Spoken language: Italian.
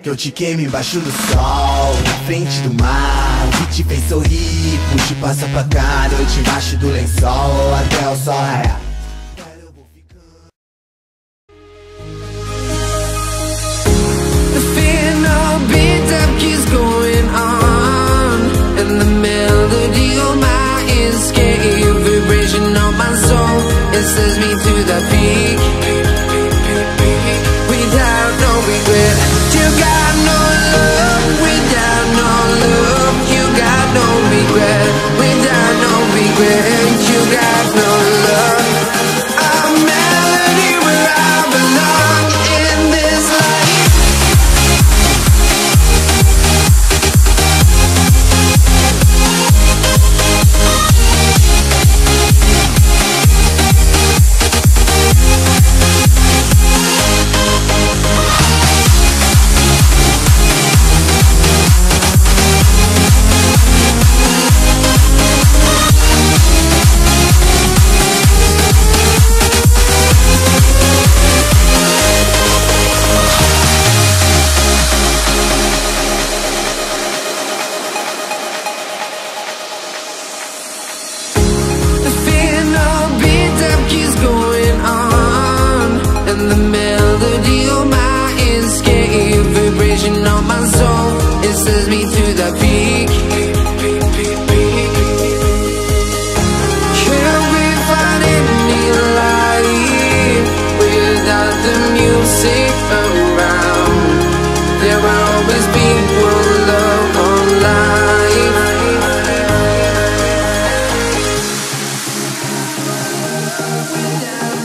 que eu te queime embaixo do sol, na frente do mar, o que te fez sorrir, puxe passa pra cá, noite embaixo do lençol, até o sol raiar. The fear no beat up keeps going on, and the melody of my escape, vibration of my soul, it sends me to the peak, without no regret. You got no love, without no love. You got no regret, without no regret. You got no love. A melody where I belong in this life. The melody of my escape, vibration of my soul, it sends me to the peak. Can we find any light without the music around? There will always be one love on life. Without